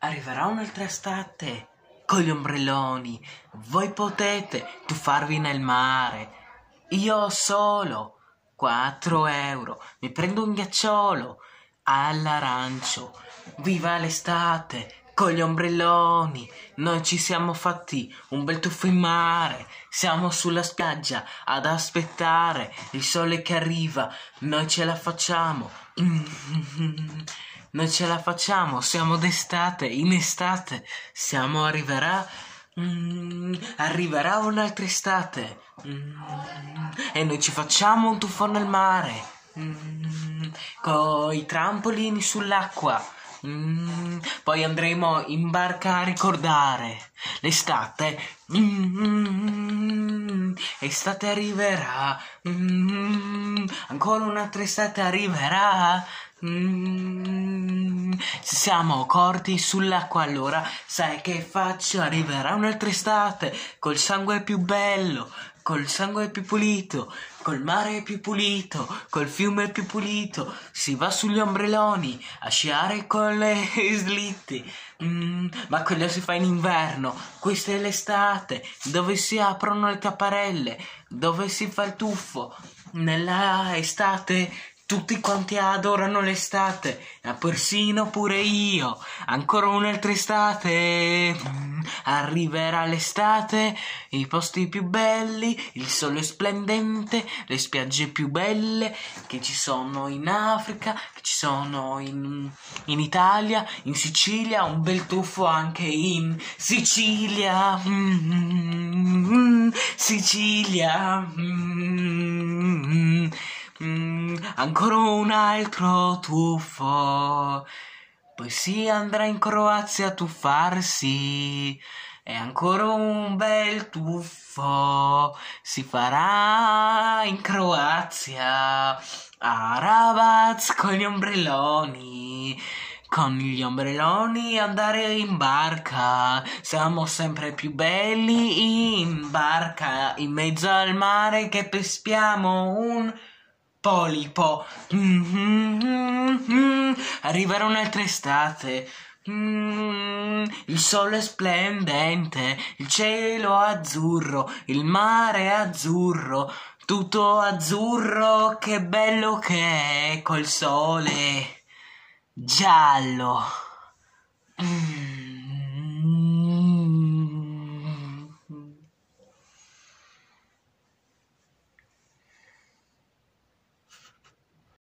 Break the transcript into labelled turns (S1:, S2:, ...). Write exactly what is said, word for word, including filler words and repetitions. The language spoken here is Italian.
S1: arriverà un'altra estate con gli ombrelloni. Voi potete tuffarvi nel mare. Io solo quattro euro. Mi prendo un ghiacciolo all'arancio. Viva l'estate con gli ombrelloni. Noi ci siamo fatti un bel tuffo in mare. Siamo sulla spiaggia ad aspettare il sole che arriva. Noi ce la facciamo. Noi ce la facciamo. Siamo d'estate, in estate. Siamo arriverà. Mm, arriverà un'altra estate. Mm, e noi ci facciamo un tuffo nel mare. Mm, con i trampolini sull'acqua. Mm, poi andremo in barca a ricordare l'estate. Mm, estate arriverà. Mm, ancora un'altra estate arriverà. Mm, se siamo corti sull'acqua, allora sai che faccio? Arriverà un'altra estate col sangue più bello, col sangue più pulito, col mare più pulito, col fiume più pulito. Si va sugli ombrelloni a sciare con le slitte. Mm, ma quello si fa in inverno. Questa è l'estate, dove si aprono le tapparelle, dove si fa il tuffo. Nella estate tutti quanti adorano l'estate, ma persino pure io. Ancora un'altra estate. Mm, arriverà l'estate, i posti più belli, il sole splendente, le spiagge più belle che ci sono in Africa, che ci sono in, in Italia, in Sicilia, un bel tuffo anche in Sicilia. Mm, Sicilia. Mm, Mm, ancora un altro tuffo, poi si andrà in Croazia a tuffarsi, e ancora un bel tuffo si farà in Croazia a Rabat con gli ombrelloni. Con gli ombrelloni andare in barca, siamo sempre più belli in barca, in mezzo al mare che peschiamo un polipo. Mm-hmm. Arriverà un'altra estate. Mm, il sole è splendente, il cielo azzurro, il mare azzurro, tutto azzurro, che bello che è col sole giallo.